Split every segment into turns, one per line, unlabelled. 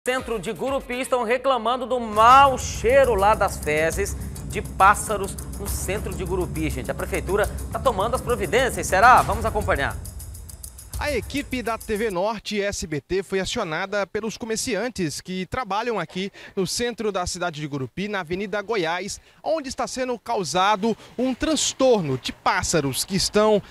Centro de Gurupi estão reclamando do mau cheiro lá das fezes de pássaros no centro de Gurupi, gente. A prefeitura está tomando as providências, será? Vamos acompanhar.
A equipe da TV Norte e SBT foi acionada pelos comerciantes que trabalham aqui no centro da cidade de Gurupi, na Avenida Goiás, onde está sendo causado um transtorno de pássaros que estão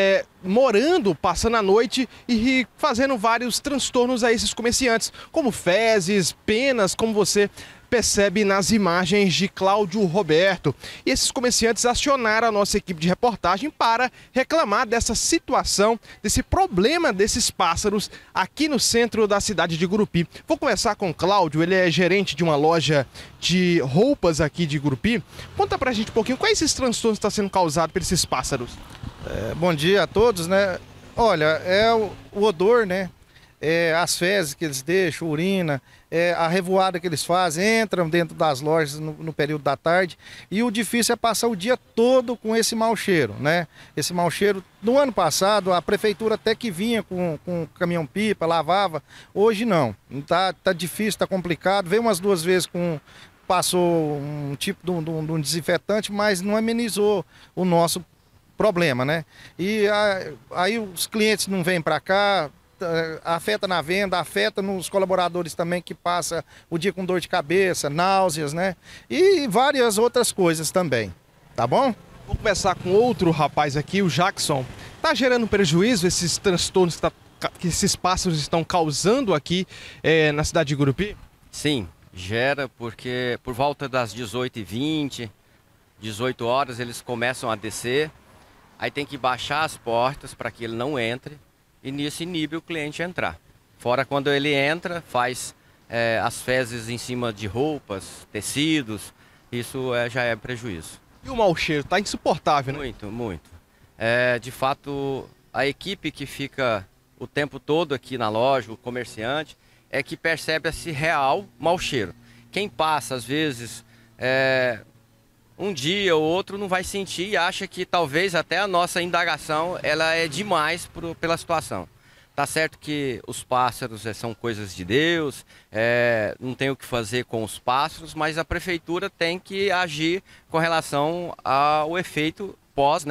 passando a noite e fazendo vários transtornos a esses comerciantes, como fezes, penas, como você percebe nas imagens de Cláudio Roberto. E esses comerciantes acionaram a nossa equipe de reportagem para reclamar dessa situação, desse problema desses pássaros aqui no centro da cidade de Gurupi. Vou conversar com o Cláudio, ele é gerente de uma loja de roupas aqui de Gurupi. Conta pra gente um pouquinho, quais esses transtornos estão sendo causados por esses pássaros?
Bom dia a todos, né? Olha, é o odor, né? As fezes que eles deixam, urina, a revoada que eles fazem, entram dentro das lojas no período da tarde. E o difícil é passar o dia todo com esse mau cheiro, né? Esse mau cheiro, no ano passado, a prefeitura até que vinha com caminhão-pipa, lavava. Hoje não, tá difícil, tá complicado. Veio umas 2 vezes passou um tipo de um desinfetante, mas não amenizou o nosso problema, né? E aí os clientes não vêm para cá, afeta na venda, afeta nos colaboradores também, que passa o dia com dor de cabeça, náuseas, né? E várias outras coisas também, tá bom?
Vou conversar com outro rapaz aqui, o Jackson. Tá gerando prejuízo esses transtornos que esses pássaros estão causando aqui na cidade de Gurupi?
Sim, gera, porque por volta das 18h20, 18 horas, eles começam a descer. Aí tem que baixar as portas para que ele não entre e nisso inibe o cliente a entrar. Fora quando ele entra, faz as fezes em cima de roupas, tecidos, isso já é prejuízo.
E o mau cheiro? Tá insuportável, né?
Muito, muito. De fato, a equipe que fica o tempo todo aqui na loja, o comerciante, é que percebe esse real mau cheiro. Quem passa, às vezes, um dia ou outro não vai sentir e acha que talvez até a nossa indagação ela é demais pela situação. Tá certo que os pássaros são coisas de Deus, não tem o que fazer com os pássaros, mas a prefeitura tem que agir com relação ao efeito pós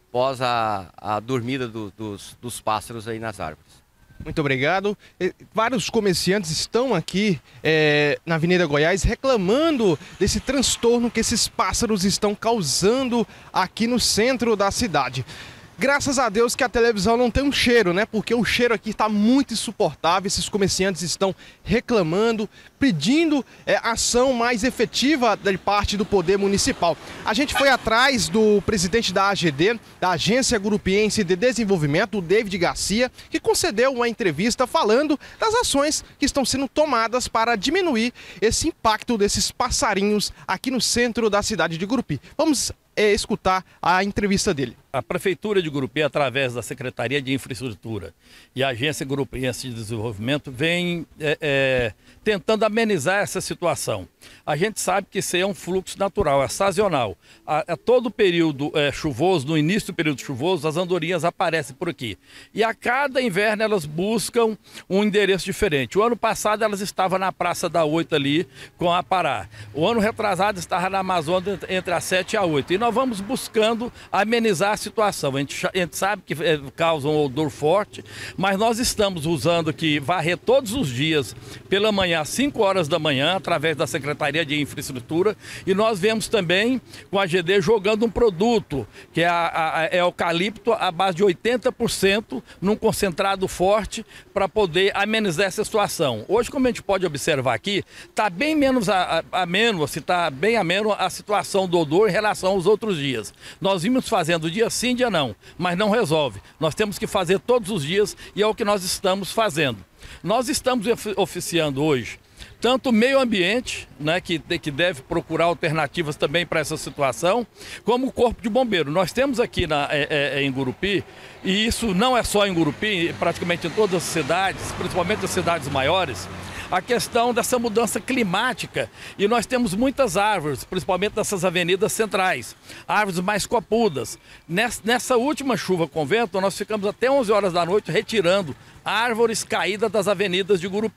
a dormida dos pássaros aí nas árvores.
Muito obrigado. Vários comerciantes estão aqui na Avenida Goiás reclamando desse transtorno que esses pássaros estão causando aqui no centro da cidade. Graças a Deus que a televisão não tem um cheiro, né? Porque o cheiro aqui está muito insuportável. Esses comerciantes estão reclamando, pedindo ação mais efetiva da parte do poder municipal. A gente foi atrás do presidente da AGD, da Agência Gurupiense de Desenvolvimento, o David Garcia, que concedeu uma entrevista falando das ações que estão sendo tomadas para diminuir esse impacto desses passarinhos aqui no centro da cidade de Gurupi. Vamos escutar a entrevista dele.
A Prefeitura de Gurupi, através da Secretaria de Infraestrutura e a Agência Gurupiense de Desenvolvimento, vem tentando amenizar essa situação. A gente sabe que isso é um fluxo natural, é sazonal. A todo período chuvoso, no início do período chuvoso, as andorinhas aparecem por aqui. E a cada inverno elas buscam um endereço diferente. O ano passado elas estavam na Praça da 8 ali com a Pará. O ano retrasado estava na Amazônia entre a 7 e a 8. E nós vamos buscando amenizar a situação. A gente sabe que causa um odor forte, mas nós estamos usando aqui varrer todos os dias pela manhã, às 5 horas da manhã, através da Secretaria de Infraestrutura, e nós vemos também com a GD jogando um produto, que é eucalipto à base de 80% num concentrado forte para poder amenizar essa situação. Hoje, como a gente pode observar aqui, está bem menos ameno, está bem ameno a situação do odor em relação aos outros dias. Nós vimos fazendo dia sim, dia não, mas não resolve. Nós temos que fazer todos os dias e é o que nós estamos fazendo. Nós estamos oficiando hoje tanto o meio ambiente, né, que deve procurar alternativas também para essa situação, como o Corpo de Bombeiro. Nós temos aqui em Gurupi, e isso não é só em Gurupi, praticamente em todas as cidades, principalmente as cidades maiores, a questão dessa mudança climática. E nós temos muitas árvores, principalmente nessas avenidas centrais, árvores mais copudas. Nessa última chuva com vento, nós ficamos até 11 horas da noite retirando árvores caídas das avenidas de Gurupi.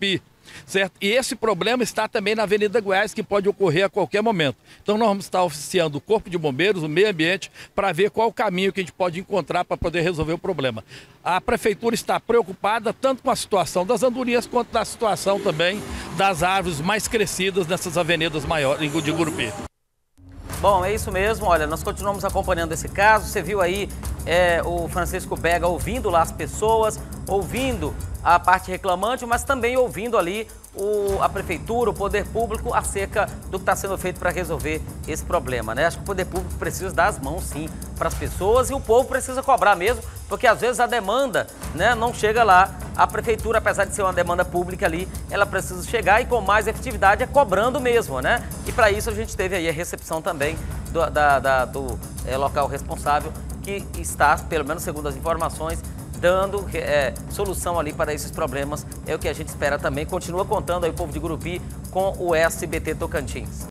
certo? E esse problema está também na Avenida Goiás, que pode ocorrer a qualquer momento. Então nós vamos estar oficiando o Corpo de Bombeiros, o meio ambiente, para ver qual o caminho que a gente pode encontrar para poder resolver o problema. A Prefeitura está preocupada tanto com a situação das andorinhas, quanto da situação também das árvores mais crescidas nessas avenidas maiores de Gurupi.
Bom, é isso mesmo. Olha, nós continuamos acompanhando esse caso. Você viu aí o Francisco Bega ouvindo lá as pessoas, ouvindo a parte reclamante, mas também ouvindo ali a Prefeitura, o Poder Público, acerca do que está sendo feito para resolver esse problema, né? Acho que o Poder Público precisa dar as mãos, sim, para as pessoas, e o povo precisa cobrar mesmo, porque às vezes a demanda, né, não chega lá. A Prefeitura, apesar de ser uma demanda pública ali, ela precisa chegar, e com mais efetividade é cobrando mesmo, né? E para isso a gente teve aí a recepção também do local responsável, que está, pelo menos segundo as informações, dando solução ali para esses problemas. É o que a gente espera também. Continua contando aí o povo de Gurupi com o SBT Tocantins.